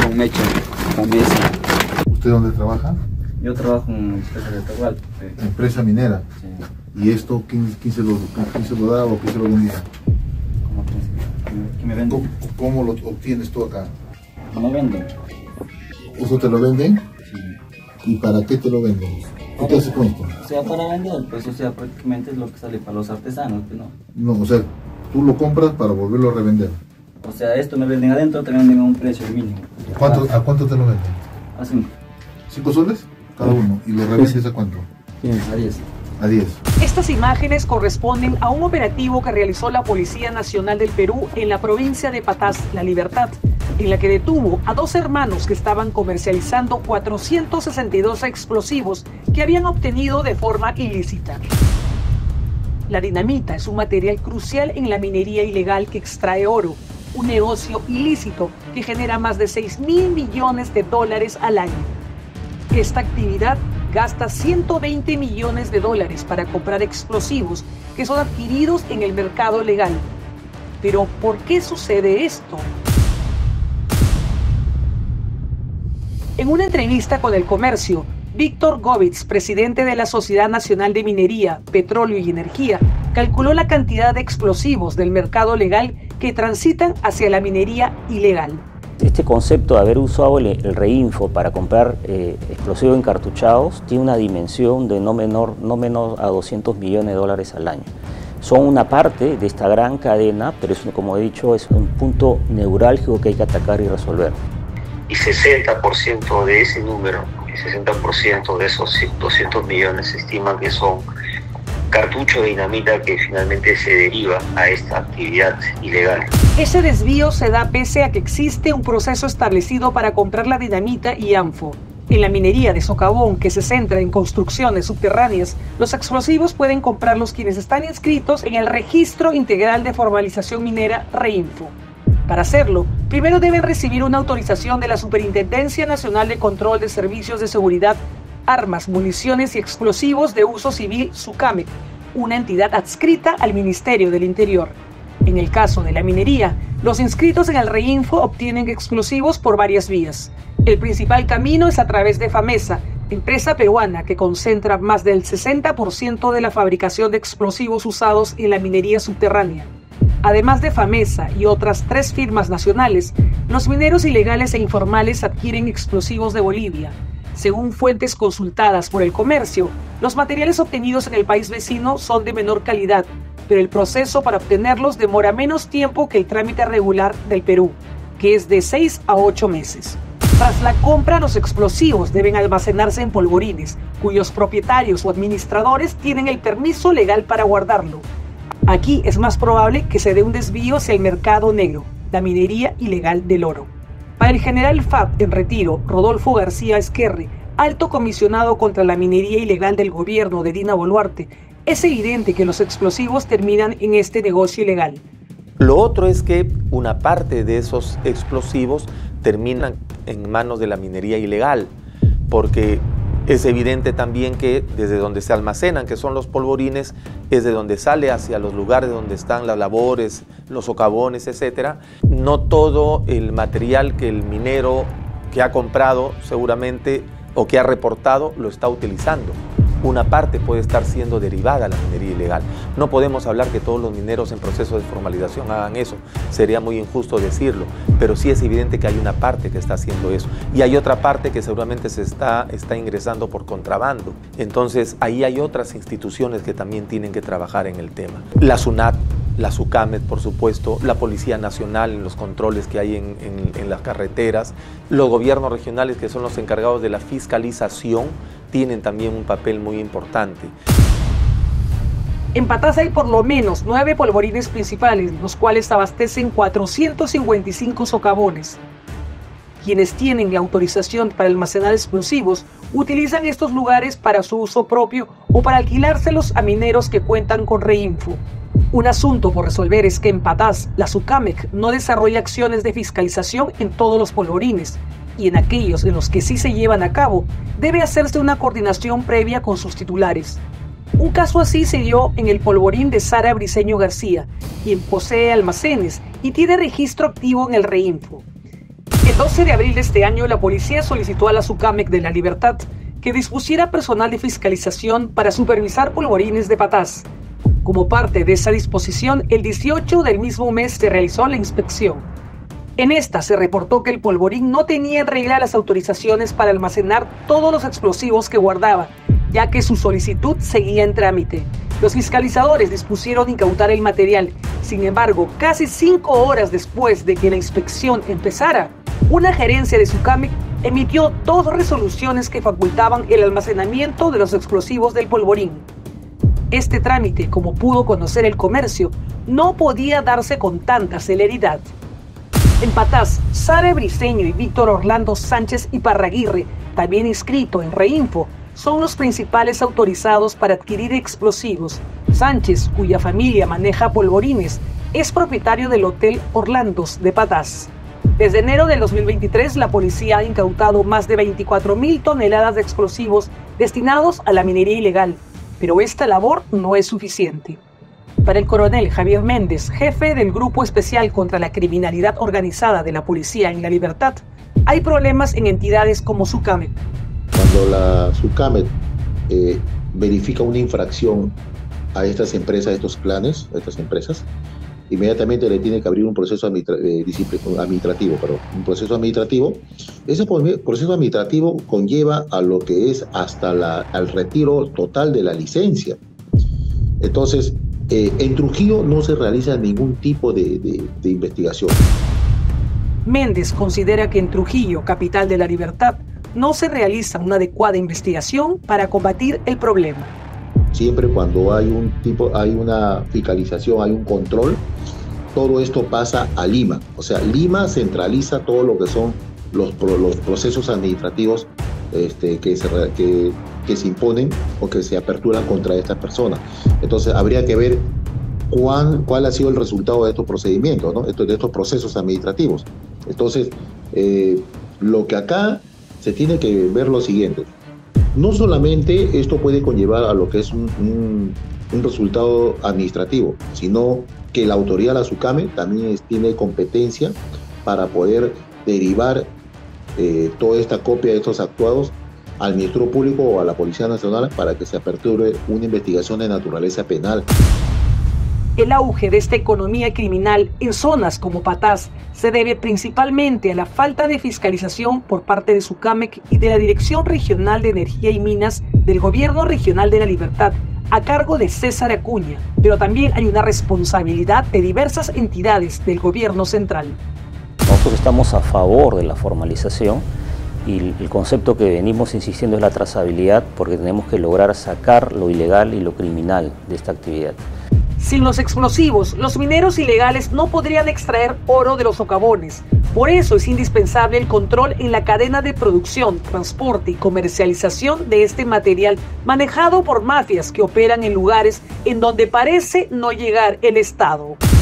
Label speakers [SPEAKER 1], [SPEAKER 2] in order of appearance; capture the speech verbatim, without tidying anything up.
[SPEAKER 1] con Mecha, con Messi.
[SPEAKER 2] ¿Usted dónde trabaja?
[SPEAKER 1] Yo trabajo en empresa de Tahual. Sí.
[SPEAKER 2] Empresa minera.
[SPEAKER 1] Sí.
[SPEAKER 2] ¿Y esto quién, quién, se lo, quién se lo da o quién se lo vendía?
[SPEAKER 1] ¿Cómo que, que me venden?
[SPEAKER 2] ¿Cómo, ¿Cómo lo obtienes tú acá?
[SPEAKER 1] Me venden.
[SPEAKER 2] ¿Eso te lo venden?
[SPEAKER 1] Sí.
[SPEAKER 2] ¿Y para qué te lo venden? ¿Qué te hace cuento?
[SPEAKER 1] O sea, para vender, pues, o sea, prácticamente es lo que sale para los artesanos, ¿no?
[SPEAKER 2] No, o sea, tú lo compras para volverlo a revender.
[SPEAKER 1] O sea, esto me venden adentro, te venden a un precio mínimo.
[SPEAKER 2] ¿Cuánto, ¿A cuánto te lo venden?
[SPEAKER 1] A cinco.
[SPEAKER 2] ¿Cinco soles? Cada uno. ¿Y lo revendes a cuánto?
[SPEAKER 1] Sí, a diez.
[SPEAKER 2] A diez.
[SPEAKER 3] Estas imágenes corresponden a un operativo que realizó la Policía Nacional del Perú en la provincia de Patás, La Libertad, en la que detuvo a dos hermanos que estaban comercializando cuatrocientos sesenta y dos explosivos que habían obtenido de forma ilícita. La dinamita es un material crucial en la minería ilegal que extrae oro, un negocio ilícito que genera más de seis mil millones de dólares al año. Esta actividad gasta ciento veinte millones de dólares para comprar explosivos que son adquiridos en el mercado legal. Pero, ¿por qué sucede esto? En una entrevista con El Comercio, Víctor Govitz, presidente de la Sociedad Nacional de Minería, Petróleo y Energía, calculó la cantidad de explosivos del mercado legal que transitan hacia la minería ilegal.
[SPEAKER 4] Este concepto de haber usado el, el Reinfo para comprar eh, explosivos encartuchados tiene una dimensión de no menor, no menor a doscientos millones de dólares al año. Son una parte de esta gran cadena, pero es, como he dicho, es un punto neurálgico que hay que atacar y resolver.
[SPEAKER 5] Y sesenta por ciento de ese número, el sesenta por ciento de esos doscientos millones se estima que son cartucho de dinamita que finalmente se deriva a esta actividad ilegal.
[SPEAKER 3] Ese desvío se da pese a que existe un proceso establecido para comprar la dinamita y ANFO. En la minería de socavón, que se centra en construcciones subterráneas, los explosivos pueden comprarlos quienes están inscritos en el Registro Integral de Formalización Minera Reinfo. Para hacerlo, primero deben recibir una autorización de la Superintendencia Nacional de Control de Servicios de Seguridad, Armas, Municiones y Explosivos de Uso Civil, SUCAMEC, una entidad adscrita al Ministerio del Interior. En el caso de la minería, los inscritos en el Reinfo obtienen explosivos por varias vías. El principal camino es a través de FAMESA, empresa peruana que concentra más del sesenta por ciento de la fabricación de explosivos usados en la minería subterránea. Además de FAMESA y otras tres firmas nacionales, los mineros ilegales e informales adquieren explosivos de Bolivia. Según fuentes consultadas por El Comercio, los materiales obtenidos en el país vecino son de menor calidad, pero el proceso para obtenerlos demora menos tiempo que el trámite regular del Perú, que es de seis a ocho meses. Tras la compra, los explosivos deben almacenarse en polvorines, cuyos propietarios o administradores tienen el permiso legal para guardarlo. Aquí es más probable que se dé un desvío hacia el mercado negro, la minería ilegal del oro. Para el general F A B en retiro, Rodolfo García Esquerre, alto comisionado contra la minería ilegal del gobierno de Dina Boluarte, es evidente que los explosivos terminan en este negocio ilegal.
[SPEAKER 6] Lo otro es que una parte de esos explosivos terminan en manos de la minería ilegal, porque es evidente también que desde donde se almacenan, que son los polvorines, es de donde sale hacia los lugares donde están las labores, los socavones, etcétera. No todo el material que el minero que ha comprado seguramente o que ha reportado lo está utilizando. Una parte puede estar siendo derivada a la minería ilegal. No podemos hablar que todos los mineros en proceso de formalización hagan eso, sería muy injusto decirlo, pero sí es evidente que hay una parte que está haciendo eso y hay otra parte que seguramente se está, está ingresando por contrabando. Entonces ahí hay otras instituciones que también tienen que trabajar en el tema. La SUNAT, la SUCAMEC, por supuesto, la Policía Nacional en los controles que hay en, en, en las carreteras, los gobiernos regionales que son los encargados de la fiscalización, tienen también un papel muy importante.
[SPEAKER 3] En Patás hay por lo menos nueve polvorines principales, los cuales abastecen cuatrocientos cincuenta y cinco socavones. Quienes tienen la autorización para almacenar explosivos utilizan estos lugares para su uso propio o para alquilárselos a mineros que cuentan con Reinfo. Un asunto por resolver es que en Patás, la SUCAMEC no desarrolla acciones de fiscalización en todos los polvorines, y en aquellos en los que sí se llevan a cabo, debe hacerse una coordinación previa con sus titulares. Un caso así se dio en el polvorín de Sara Briceño García, quien posee almacenes y tiene registro activo en el Reinfo. El doce de abril de este año, la policía solicitó a la SUCAMEC de La Libertad que dispusiera personal de fiscalización para supervisar polvorines de Patás. Como parte de esa disposición, el dieciocho del mismo mes se realizó la inspección. En esta se reportó que el polvorín no tenía en regla las autorizaciones para almacenar todos los explosivos que guardaba, ya que su solicitud seguía en trámite. Los fiscalizadores dispusieron incautar el material. Sin embargo, casi cinco horas después de que la inspección empezara, una gerencia de SUCAMEC emitió dos resoluciones que facultaban el almacenamiento de los explosivos del polvorín. Este trámite, como pudo conocer el comercio, no podía darse con tanta celeridad. En Patás, Sara Briceño y Víctor Orlando Sánchez Iparraguirre, también inscrito en Reinfo, son los principales autorizados para adquirir explosivos. Sánchez, cuya familia maneja polvorines, es propietario del Hotel Orlandos de Patás. Desde enero del dos mil veintitrés, la policía ha incautado más de veinticuatro mil toneladas de explosivos destinados a la minería ilegal, pero esta labor no es suficiente. Para el coronel Javier Méndez, jefe del Grupo Especial contra la Criminalidad Organizada de la Policía en La Libertad, hay problemas en entidades como SUCAMEC.
[SPEAKER 2] Cuando la SUCAMEC eh, verifica una infracción a estas empresas, a estos planes, a estas empresas, inmediatamente le tiene que abrir un proceso administra eh, administrativo, perdón, un proceso administrativo. Ese proceso administrativo conlleva a lo que es hasta la, al retiro total de la licencia. Entonces, eh, en Trujillo no se realiza ningún tipo de, de, de investigación.
[SPEAKER 3] Méndez considera que en Trujillo, capital de La Libertad, no se realiza una adecuada investigación para combatir el problema.
[SPEAKER 2] Siempre cuando hay un tipo, hay una fiscalización, hay un control, todo esto pasa a Lima. O sea, Lima centraliza todo lo que son los, los procesos administrativos este, que, se, que, que se imponen o que se aperturan contra estas personas. Entonces, habría que ver cuál, cuál ha sido el resultado de estos procedimientos, ¿no? de estos procesos administrativos. Entonces, eh, lo que acá se tiene que ver lo siguiente. No solamente esto puede conllevar a lo que es un, un, un resultado administrativo, sino que la autoridad, la SUCAMEC, también es, tiene competencia para poder derivar eh, toda esta copia de estos actuados al Ministerio Público o a la Policía Nacional para que se aperture una investigación de naturaleza penal.
[SPEAKER 3] El auge de esta economía criminal en zonas como Patás se debe principalmente a la falta de fiscalización por parte de SUCAMEC y de la Dirección Regional de Energía y Minas del Gobierno Regional de La Libertad, a cargo de César Acuña, pero también hay una responsabilidad de diversas entidades del gobierno central.
[SPEAKER 4] Nosotros estamos a favor de la formalización y el concepto que venimos insistiendo es la trazabilidad, porque tenemos que lograr sacar lo ilegal y lo criminal de esta actividad.
[SPEAKER 3] Sin los explosivos, los mineros ilegales no podrían extraer oro de los socavones. Por eso es indispensable el control en la cadena de producción, transporte y comercialización de este material manejado por mafias que operan en lugares en donde parece no llegar el Estado.